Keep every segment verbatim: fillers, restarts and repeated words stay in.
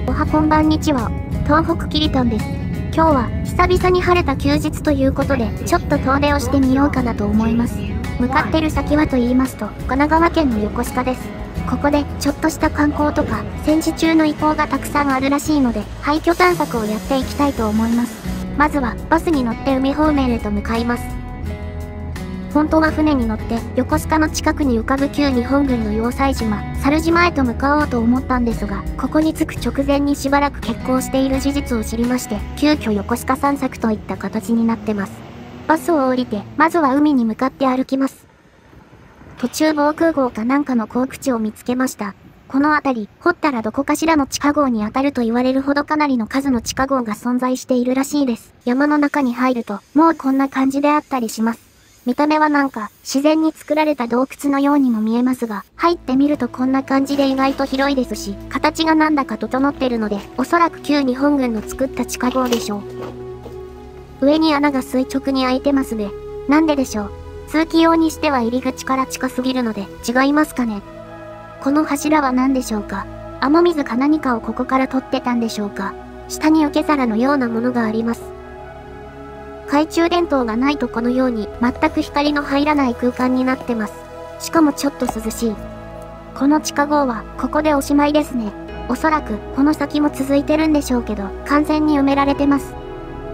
おはこんばんにちは。東北きりたんです。今日は久々に晴れた休日ということで、ちょっと遠出をしてみようかなと思います。向かってる先はと言いますと、神奈川県の横須賀です。ここでちょっとした観光とか戦時中の遺構がたくさんあるらしいので、廃墟探索をやっていきたいと思います。まずはバスに乗って海方面へと向かいます。本当は船に乗って横須賀の近くに浮かぶ旧日本軍の要塞島、猿島へと向かおうと思ったんですが、ここに着く直前にしばらく欠航している事実を知りまして、急遽横須賀散策といった形になってます。バスを降りて、まずは海に向かって歩きます。途中防空壕かなんかの航空地を見つけました。この辺り、掘ったらどこかしらの地下壕に当たると言われるほどかなりの数の地下壕が存在しているらしいです。山の中に入ると、もうこんな感じであったりします。見た目はなんか、自然に作られた洞窟のようにも見えますが、入ってみるとこんな感じで意外と広いですし、形がなんだか整ってるので、おそらく旧日本軍の作った地下壕でしょう。上に穴が垂直に開いてますね。なんででしょう。通気用にしては入り口から近すぎるので、違いますかね。この柱は何でしょうか。雨水か何かをここから取ってたんでしょうか。下に受け皿のようなものがあります。懐中電灯がないとこのように全く光の入らない空間になってます。しかもちょっと涼しい。この地下壕はここでおしまいですね。おそらくこの先も続いてるんでしょうけど、完全に埋められてます。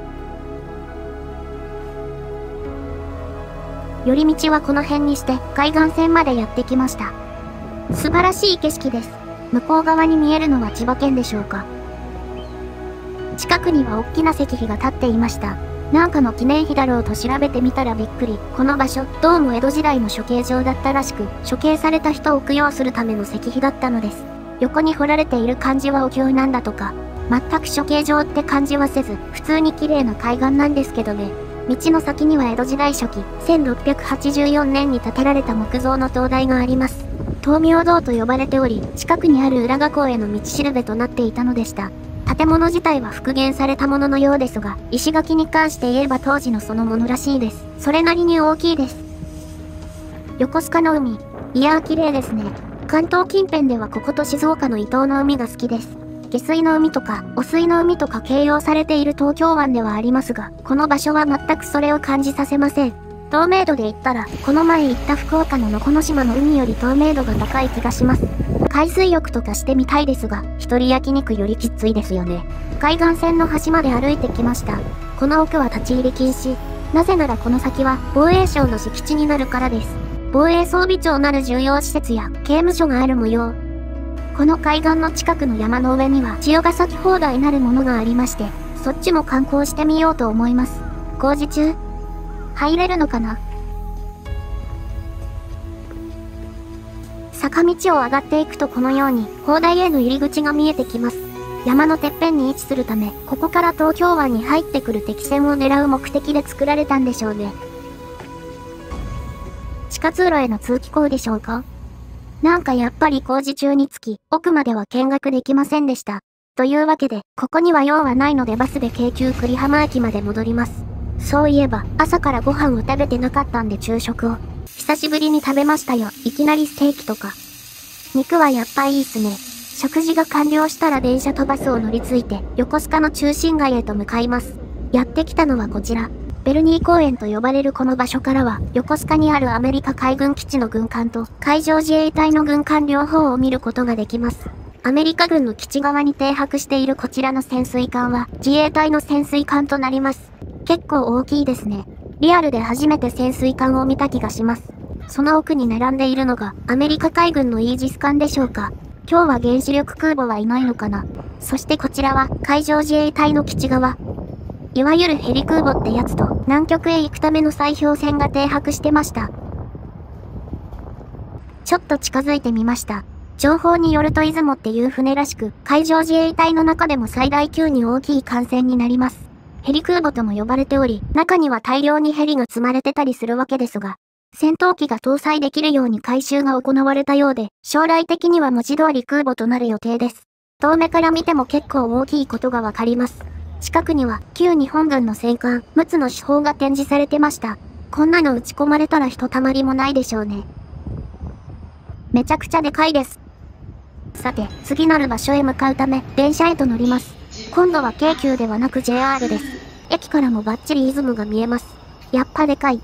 寄り道はこの辺にして海岸線までやってきました。素晴らしい景色です。向こう側に見えるのは千葉県でしょうか。近くには大きな石碑が立っていました。なんかの記念碑だろうと調べてみたらびっくり。この場所、どうも江戸時代の処刑場だったらしく、処刑された人を供養するための石碑だったのです。横に彫られている漢字はお経なんだとか。全く処刑場って感じはせず、普通に綺麗な海岸なんですけどね。道の先には江戸時代初期、せんろっぴゃくはちじゅうよねんに建てられた木造の灯台があります。灯明堂と呼ばれており、近くにある浦賀港への道しるべとなっていたのでした。建物自体は復元されたもののようですが、石垣に関して言えば当時のそのものらしいです。それなりに大きいです。横須賀の海、いやー綺麗ですね。関東近辺ではここと静岡の伊東の海が好きです。下水の海とか、汚水の海とか形容されている東京湾ではありますが、この場所は全くそれを感じさせません。透明度で言ったら、この前行った福岡の能古島の海より透明度が高い気がします。海水浴とかしてみたいですが、一人焼肉よりきついですよね。海岸線の端まで歩いてきました。この奥は立ち入り禁止。なぜならこの先は防衛省の敷地になるからです。防衛装備庁なる重要施設や刑務所がある模様。この海岸の近くの山の上には潮が咲き放題なるものがありまして、そっちも観光してみようと思います。工事中？入れるのかな？坂道を上がっていくとこのように、砲台への入り口が見えてきます。山のてっぺんに位置するため、ここから東京湾に入ってくる敵船を狙う目的で作られたんでしょうね。地下通路への通気口でしょうか？なんかやっぱり工事中につき、奥までは見学できませんでした。というわけで、ここには用はないのでバスで京急久里浜駅まで戻ります。そういえば、朝からご飯を食べてなかったんで昼食を。久しぶりに食べましたよ。いきなりステーキとか。肉はやっぱいいっすね。食事が完了したら電車とバスを乗り継いで、横須賀の中心街へと向かいます。やってきたのはこちら。ベルニー公園と呼ばれるこの場所からは、横須賀にあるアメリカ海軍基地の軍艦と、海上自衛隊の軍艦両方を見ることができます。アメリカ軍の基地側に停泊しているこちらの潜水艦は、自衛隊の潜水艦となります。結構大きいですね。リアルで初めて潜水艦を見た気がします。その奥に並んでいるのが、アメリカ海軍のイージス艦でしょうか。今日は原子力空母はいないのかな。そしてこちらは、海上自衛隊の基地側。いわゆるヘリ空母ってやつと、南極へ行くための砕氷船が停泊してました。ちょっと近づいてみました。情報によると出雲っていう船らしく、海上自衛隊の中でも最大級に大きい艦船になります。ヘリ空母とも呼ばれており、中には大量にヘリが積まれてたりするわけですが、戦闘機が搭載できるように改修が行われたようで、将来的には文字通り空母となる予定です。遠目から見ても結構大きいことがわかります。近くには旧日本軍の戦艦、陸奥の主砲が展示されてました。こんなの撃ち込まれたらひとたまりもないでしょうね。めちゃくちゃでかいです。 さて、次なる場所へ向かうため、電車へと乗ります。今度は京急ではなく ジェイアール です。駅からもバッチリイズムが見えます。やっぱでかい。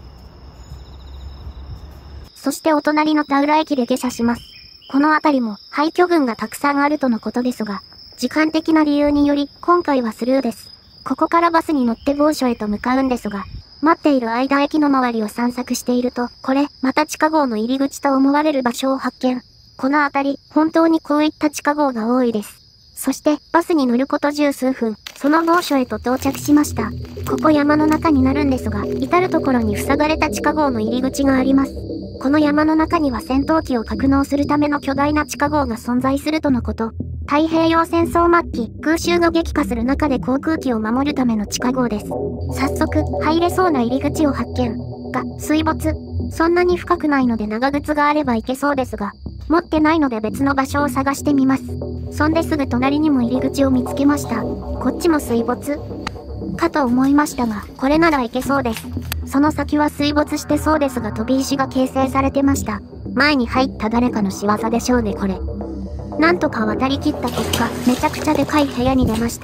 そしてお隣の田浦駅で下車します。この辺りも廃墟群がたくさんあるとのことですが、時間的な理由により今回はスルーです。ここからバスに乗って某所へと向かうんですが、待っている間駅の周りを散策していると、これ、また地下壕の入り口と思われる場所を発見。この辺り、本当にこういった地下壕が多いです。そして、バスに乗ること十数分、その某所へと到着しました。ここ山の中になるんですが、至る所に塞がれた地下壕の入り口があります。この山の中には戦闘機を格納するための巨大な地下壕が存在するとのこと。太平洋戦争末期、空襲が激化する中で航空機を守るための地下壕です。早速、入れそうな入り口を発見。が、水没。そんなに深くないので長靴があれば行けそうですが、持ってないので別の場所を探してみます。そんですぐ隣にも入り口を見つけました。こっちも水没かと思いましたが、これなら行けそうです。その先は水没してそうですが飛び石が形成されてました。前に入った誰かの仕業でしょうねこれ。なんとか渡り切った結果、めちゃくちゃでかい部屋に出ました。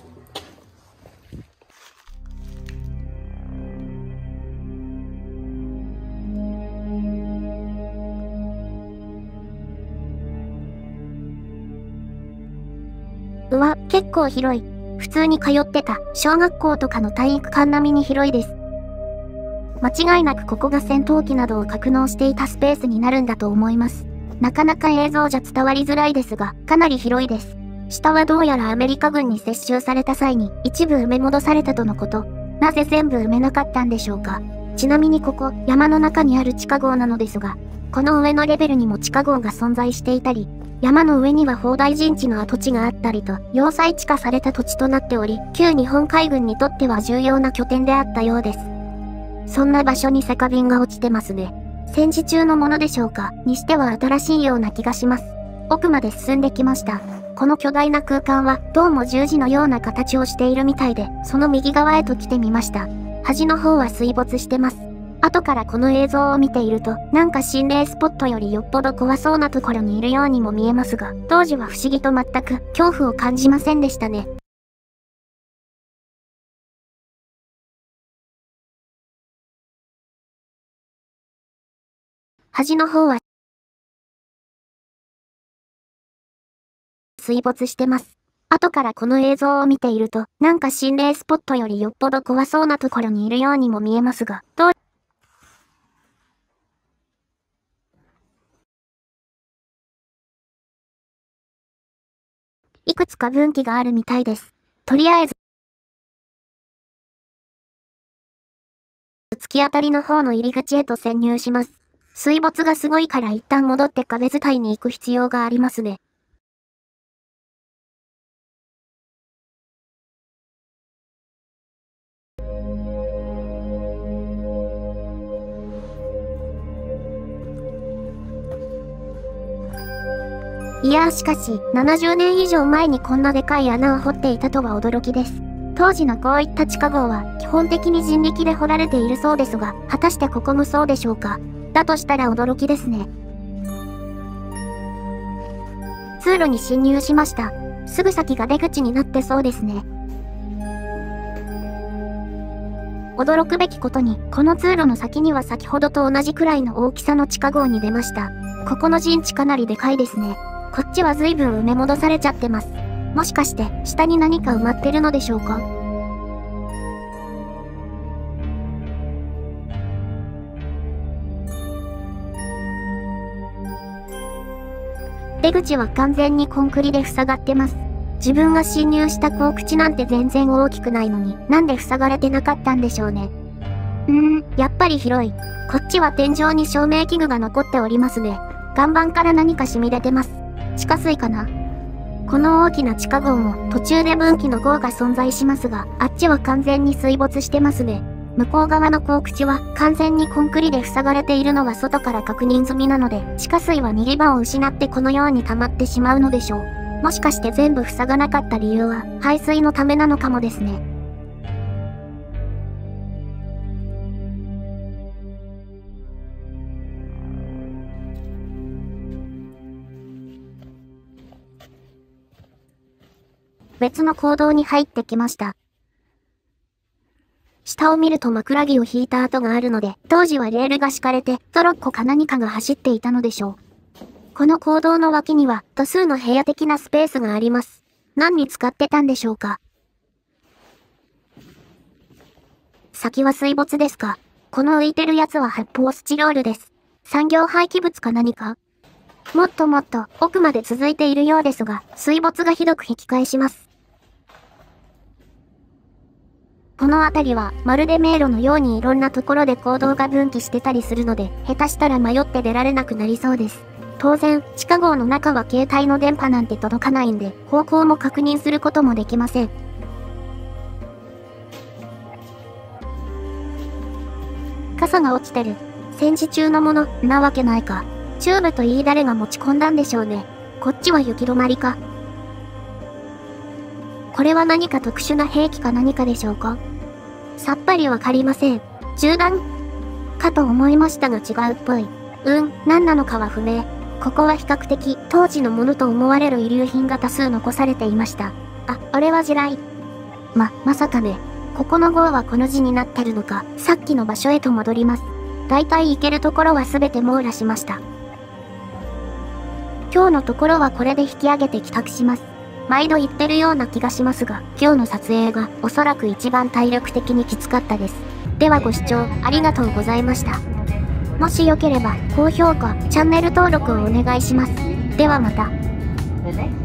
うわ、結構広い。普通に通ってた小学校とかの体育館並みに広いです。間違いなくここが戦闘機などを格納していたスペースになるんだと思います。なかなか映像じゃ伝わりづらいですが、かなり広いです。下はどうやらアメリカ軍に接収された際に一部埋め戻されたとのこと。なぜ全部埋めなかったんでしょうか。ちなみにここ、山の中にある地下壕なのですが、この上のレベルにも地下壕が存在していたり、山の上には砲台陣地の跡地があったりと、要塞地化された土地となっており、旧日本海軍にとっては重要な拠点であったようです。そんな場所に酒瓶が落ちてますね。戦時中のものでしょうか。にしては新しいような気がします。奥まで進んできました。この巨大な空間は、どうも十字のような形をしているみたいで、その右側へと来てみました。端の方は水没してます。後からこの映像を見ていると、なんか心霊スポットよりよっぽど怖そうなところにいるようにも見えますが、当時は不思議と全く恐怖を感じませんでしたね。端の方は水没してます。後からこの映像を見ていると、なんか心霊スポットよりよっぽど怖そうなところにいるようにも見えますが、どういくつか分岐があるみたいです。とりあえず、突き当たりの方の入り口へと潜入します。水没がすごいから一旦戻って壁伝いに行く必要がありますね。いやーしかし、ななじゅうねん以上前にこんなでかい穴を掘っていたとは驚きです。当時のこういった地下壕は、基本的に人力で掘られているそうですが、果たしてここもそうでしょうか。だとしたら驚きですね。通路に侵入しました。すぐ先が出口になってそうですね。驚くべきことに、この通路の先には先ほどと同じくらいの大きさの地下壕に出ました。ここの陣地かなりでかいですね。こっちは随分埋め戻されちゃってます。もしかして、下に何か埋まってるのでしょうか？出口は完全にコンクリで塞がってます。自分が侵入した坑口なんて全然大きくないのに、なんで塞がれてなかったんでしょうね。うーん、やっぱり広い。こっちは天井に照明器具が残っておりますね。岩盤から何か染み出てます。地下水かな？この大きな地下壕も途中で分岐の壕が存在しますが、あっちは完全に水没してますね。向こう側の坑口は完全にコンクリで塞がれているのは外から確認済みなので、地下水は逃げ場を失ってこのように溜まってしまうのでしょう。もしかして全部塞がなかった理由は排水のためなのかもですね。 別の坑道に入ってきました。下を見ると枕木を引いた跡があるので、当時はレールが敷かれてトロッコか何かが走っていたのでしょう。この坑道の脇には多数の部屋的なスペースがあります。何に使ってたんでしょうか。先は水没ですか。この浮いてるやつは発泡スチロールです。産業廃棄物か何か。もっともっと奥まで続いているようですが、水没がひどく引き返します。この辺りはまるで迷路のようにいろんなところで坑道が分岐してたりするので、下手したら迷って出られなくなりそうです。当然、地下壕の中は携帯の電波なんて届かないんで、方向も確認することもできません。傘が落ちてる。戦時中のもの、なわけないか。チューブと言い誰が持ち込んだんでしょうね。こっちは行き止まりか。これは何か特殊な兵器か何かでしょうか。さっぱりわかりません。銃弾かと思いましたが違うっぽい。うん、何なのかは不明。ここは比較的当時のものと思われる遺留品が多数残されていました。あ、あれは地雷。ま、まさかね。ここの号はこの字になってるのか。さっきの場所へと戻ります。だいたい行けるところは全て網羅しました。今日のところはこれで引き上げて帰宅します。毎度言ってるような気がしますが、今日の撮影がおそらく一番体力的にきつかったです。ではご視聴ありがとうございました。もしよければ高評価、チャンネル登録をお願いします。ではまた。